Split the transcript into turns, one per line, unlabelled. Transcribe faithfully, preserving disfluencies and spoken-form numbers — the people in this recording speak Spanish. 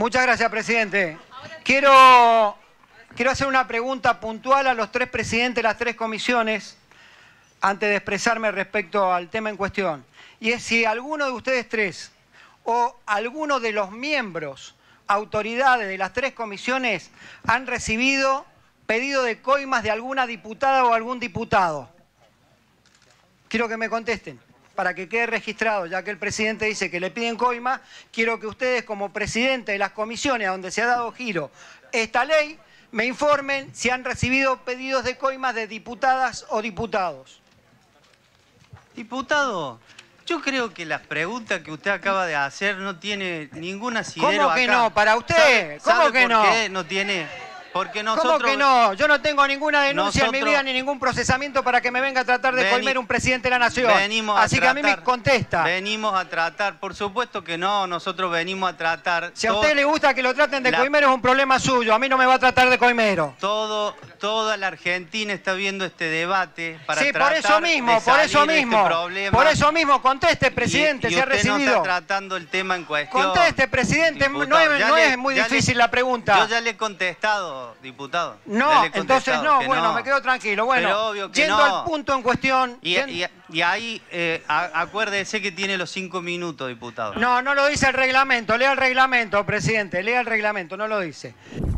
Muchas gracias, presidente. Quiero, quiero hacer una pregunta puntual a los tres presidentes de las tres comisiones antes de expresarme respecto al tema en cuestión. Y es si alguno de ustedes tres o alguno de los miembros, autoridades de las tres comisiones han recibido pedido de coimas de alguna diputada o algún diputado. Quiero que me contesten, para que quede registrado, ya que el presidente dice que le piden coima, quiero que ustedes como presidente de las comisiones a donde se ha dado giro esta ley, me informen si han recibido pedidos de coimas de diputadas o diputados.
Diputado, yo creo que las preguntas que usted acaba de hacer no tiene ningún asidero
¿Cómo que
acá.
no? ¿Para usted?
¿Sabe,
¿Cómo
sabe
que
por
no?
qué no tiene? Porque nosotros...
¿Cómo que no? Yo no tengo ninguna denuncia
nosotros,
en mi vida ni ningún procesamiento para que me venga a tratar de
veni,
coimer un presidente de la nación.
Venimos
Así
a
que
tratar,
a mí me contesta.
Venimos a tratar, por supuesto que no, nosotros venimos a tratar...
Si a
todo,
usted le gusta que lo traten de
la,
coimero es un problema suyo, a mí no me va a tratar de coimero.
Todo, toda la Argentina está viendo este debate para
sí,
tratar
por eso mismo,
de
por eso
salir de
mismo,
este problema.
por eso mismo, conteste, presidente,
y, y
si ha
usted
recibido.
no está tratando el tema en cuestión.
Conteste, presidente,
diputado.
no, es, no
le,
es muy difícil
le,
la pregunta.
Yo ya le he contestado, diputado.
No,
le he contestado
entonces no, bueno,
no.
me quedo tranquilo. Bueno,
Pero obvio que
yendo
no.
al punto en cuestión...
Y, y, y ahí, eh, a, acuérdese que tiene los cinco minutos, diputado.
No, no lo dice el reglamento, lea el reglamento, presidente, lea el reglamento, no lo dice.